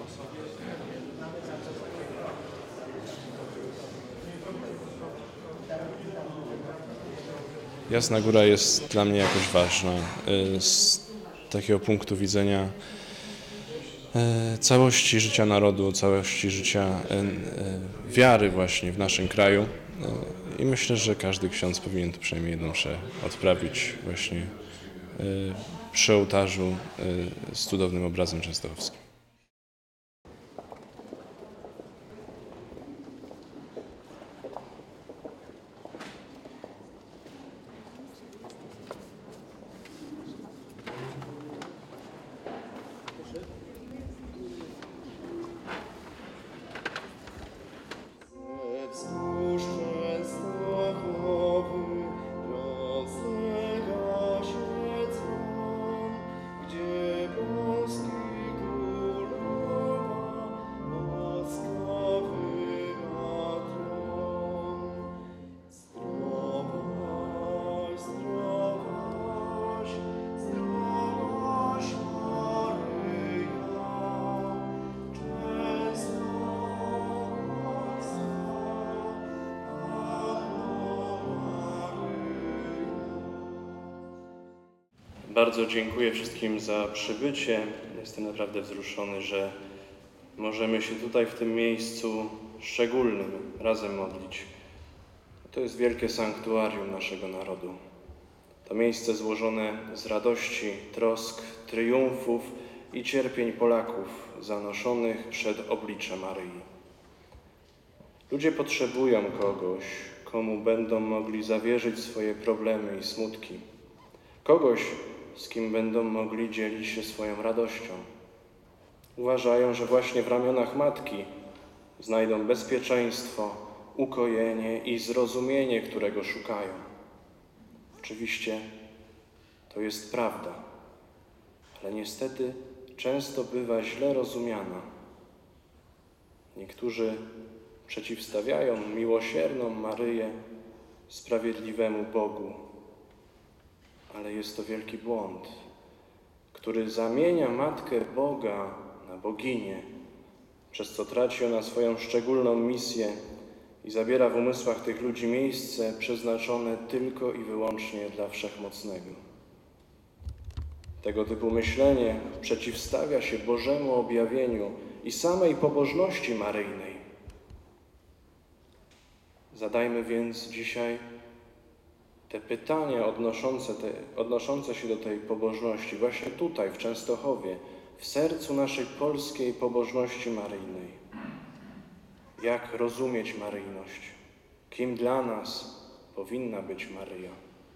Jasna Góra jest dla mnie jakoś ważna z takiego punktu widzenia całości życia narodu, całości życia wiary właśnie w naszym kraju. I myślę, że każdy ksiądz powinien tu przynajmniej jedną mszę odprawić właśnie przy ołtarzu z cudownym obrazem częstochowskim. Bardzo dziękuję wszystkim za przybycie. Jestem naprawdę wzruszony, że możemy się tutaj w tym miejscu szczególnym razem modlić. To jest wielkie sanktuarium naszego narodu. To miejsce złożone z radości, trosk, triumfów i cierpień Polaków zanoszonych przed oblicze Maryi. Ludzie potrzebują kogoś, komu będą mogli zawierzyć swoje problemy i smutki. Kogoś, z kim będą mogli dzielić się swoją radością. Uważają, że właśnie w ramionach Matki znajdą bezpieczeństwo, ukojenie i zrozumienie, którego szukają. Oczywiście to jest prawda, ale niestety często bywa źle rozumiana. Niektórzy przeciwstawiają miłosierną Maryję sprawiedliwemu Bogu, ale jest to wielki błąd, który zamienia Matkę Boga na boginię, przez co traci ona swoją szczególną misję i zabiera w umysłach tych ludzi miejsce przeznaczone tylko i wyłącznie dla Wszechmocnego. Tego typu myślenie przeciwstawia się Bożemu objawieniu i samej pobożności maryjnej. Zadajmy więc dzisiaj te pytania odnoszące się do tej pobożności właśnie tutaj, w Częstochowie, w sercu naszej polskiej pobożności maryjnej. Jak rozumieć maryjność? Kim dla nas powinna być Maryja?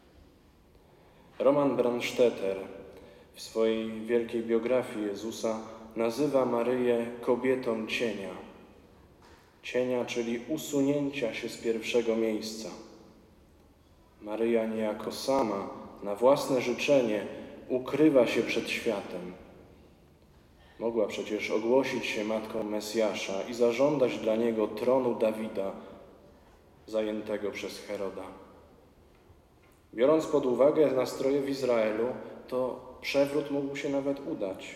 Roman Brandstetter w swojej wielkiej biografii Jezusa nazywa Maryję kobietą cienia. Cienia, czyli usunięcia się z pierwszego miejsca. Maryja niejako sama, na własne życzenie, ukrywa się przed światem. Mogła przecież ogłosić się matką Mesjasza i zażądać dla niego tronu Dawida, zajętego przez Heroda. Biorąc pod uwagę nastroje w Izraelu, to przewrót mógł się nawet udać.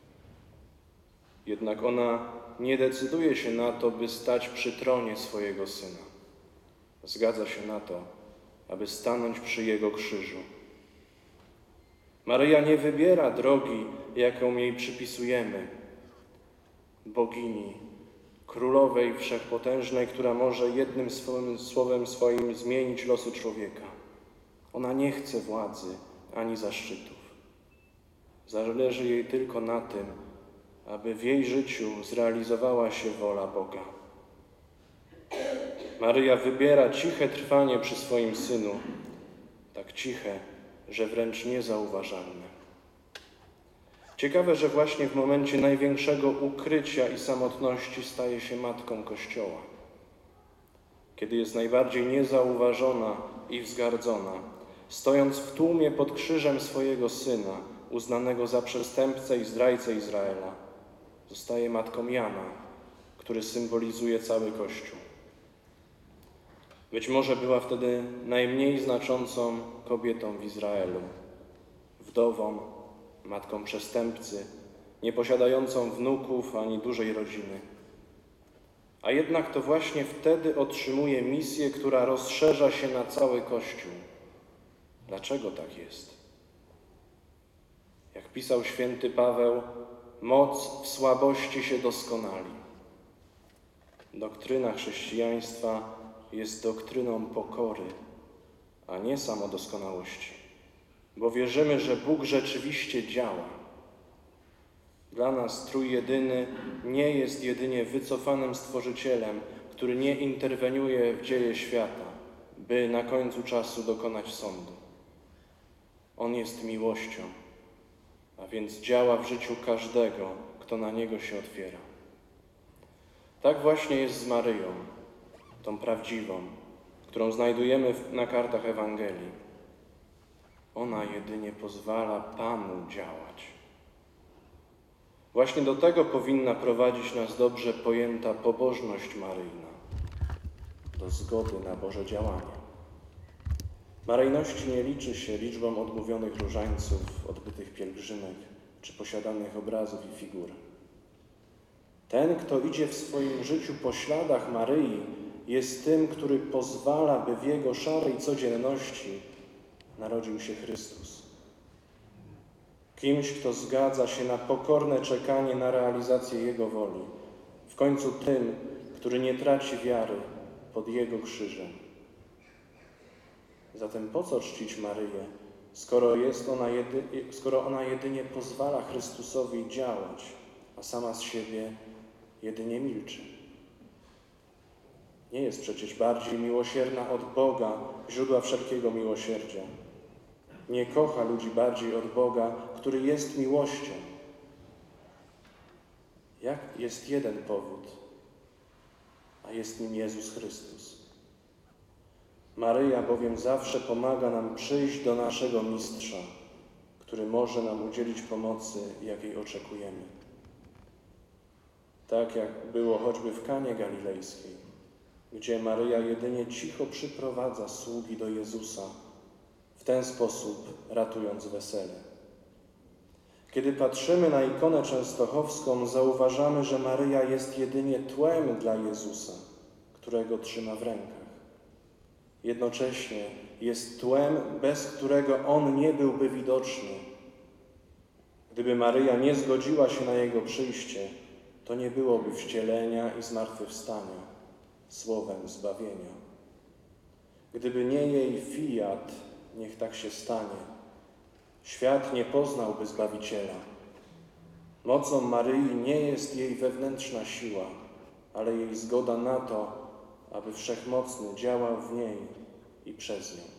Jednak ona nie decyduje się na to, by stać przy tronie swojego Syna. Zgadza się na to, aby stanąć przy Jego krzyżu. Maryja nie wybiera drogi, jaką jej przypisujemy, bogini, królowej wszechpotężnej, która może jednym słowem swoim zmienić losy człowieka. Ona nie chce władzy ani zaszczytów. Zależy jej tylko na tym, aby w jej życiu zrealizowała się wola Boga. Maryja wybiera ciche trwanie przy swoim Synu, tak ciche, że wręcz niezauważalne. Ciekawe, że właśnie w momencie największego ukrycia i samotności staje się matką Kościoła. Kiedy jest najbardziej niezauważona i wzgardzona, stojąc w tłumie pod krzyżem swojego Syna, uznanego za przestępcę i zdrajcę Izraela, zostaje matką Jana, który symbolizuje cały Kościół. Być może była wtedy najmniej znaczącą kobietą w Izraelu, wdową, matką przestępcy, nieposiadającą wnuków ani dużej rodziny. A jednak to właśnie wtedy otrzymuje misję, która rozszerza się na cały Kościół. Dlaczego tak jest? Jak pisał święty Paweł, moc w słabości się doskonali. Doktryna chrześcijaństwa jest doktryną pokory, a nie samodoskonałości, bo wierzymy, że Bóg rzeczywiście działa. Dla nas Trójjedyny nie jest jedynie wycofanym Stworzycielem, który nie interweniuje w dzieje świata, by na końcu czasu dokonać sądu. On jest miłością, a więc działa w życiu każdego, kto na Niego się otwiera. Tak właśnie jest z Maryją, tą prawdziwą, którą znajdujemy na kartach Ewangelii. Ona jedynie pozwala Panu działać. Właśnie do tego powinna prowadzić nas dobrze pojęta pobożność maryjna, do zgody na Boże działanie. Maryjności nie liczy się liczbą odmówionych różańców, odbytych pielgrzymek czy posiadanych obrazów i figur. Ten, kto idzie w swoim życiu po śladach Maryi, jest tym, który pozwala, by w jego szarej codzienności narodził się Chrystus. Kimś, kto zgadza się na pokorne czekanie na realizację Jego woli. W końcu tym, który nie traci wiary pod Jego krzyżem. Zatem po co czcić Maryję, skoro ona jedynie pozwala Chrystusowi działać, a sama z siebie jedynie milczy? Nie jest przecież bardziej miłosierna od Boga, źródła wszelkiego miłosierdzia. Nie kocha ludzi bardziej od Boga, który jest miłością. Jest jeden powód, a jest nim Jezus Chrystus. Maryja bowiem zawsze pomaga nam przyjść do naszego Mistrza, który może nam udzielić pomocy, jakiej oczekujemy. Tak jak było choćby w Kanie Galilejskiej, gdzie Maryja jedynie cicho przyprowadza sługi do Jezusa, w ten sposób ratując wesele. Kiedy patrzymy na ikonę częstochowską, zauważamy, że Maryja jest jedynie tłem dla Jezusa, którego trzyma w rękach. Jednocześnie jest tłem, bez którego On nie byłby widoczny. Gdyby Maryja nie zgodziła się na Jego przyjście, to nie byłoby wcielenia i zmartwychwstania, słowem zbawienia. Gdyby nie jej fiat, niech tak się stanie, świat nie poznałby Zbawiciela. Mocą Maryi nie jest jej wewnętrzna siła, ale jej zgoda na to, aby Wszechmocny działał w niej i przez nią.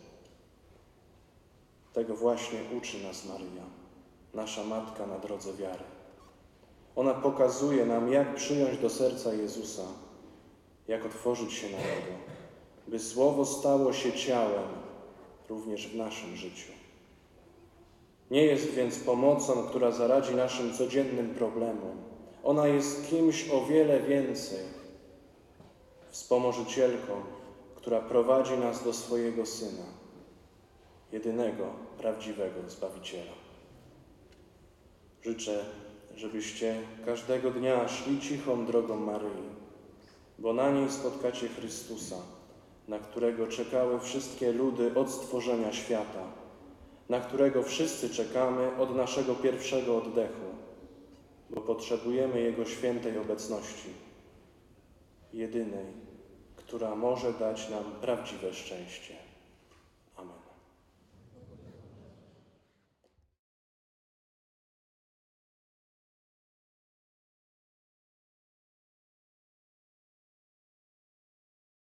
Tego właśnie uczy nas Maryja, nasza Matka na drodze wiary. Ona pokazuje nam, jak przyjąć do serca Jezusa, jak otworzyć się na Niego, by Słowo stało się ciałem również w naszym życiu. Nie jest więc pomocą, która zaradzi naszym codziennym problemom. Ona jest kimś o wiele więcej. Wspomożycielką, która prowadzi nas do swojego Syna, jedynego, prawdziwego Zbawiciela. Życzę, żebyście każdego dnia szli cichą drogą Maryi, bo na niej spotkacie Chrystusa, na którego czekały wszystkie ludy od stworzenia świata, na którego wszyscy czekamy od naszego pierwszego oddechu, bo potrzebujemy Jego świętej obecności, jedynej, która może dać nam prawdziwe szczęście.